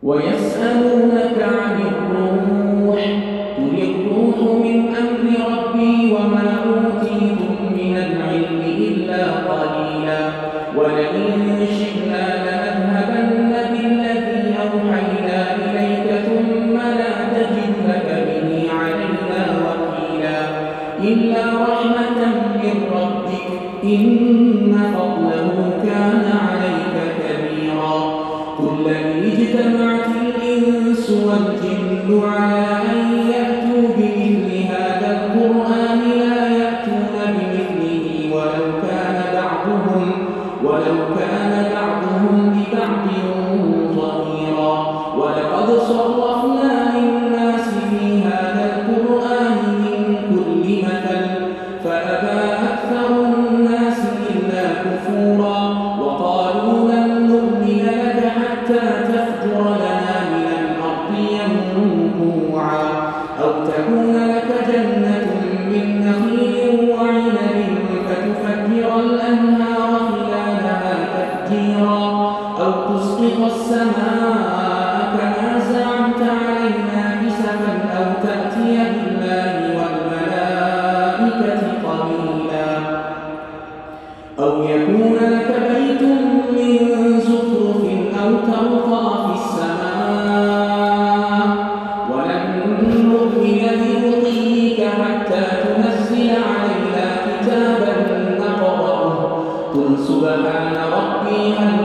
ويسألونك عن الروح قل الروح من أمر ربي وما أوتيتم من العلم إلا قليلا ولئن شئنا لنذهبن بالذي أوحينا إليك ثم لا تجد لك به علينا وكيلا إلا رحمة من ربك إن فضله كان عليك كبيرا قل لئن اجتمعت الإنس والجن على أن يأتوا بمثل هذا القرآن لا يأتون بمثله ولو كان بعضهم لبعض ظهيرا ولقد صرفنا للناس في هذا القرآن من كل مثل فأبى أكثر الناس إلا كفورا وقالوا لن نؤمن لك حتى تفجر لنا من الأرض ينبوعا أو تكون لك جنة من نخيل وعنب فتفجر الأنهار خلالها تفجيرا أو تسقط السماء كما زعمت علينا كسفا أو تأتي بالله والملائكة قبيلا أو يكون لك بيت من زخرف أو ترقى في السماء ولن نؤمن لرقيك حتى تنزل علينا كتابا نقرأه قل سبحان ربي هل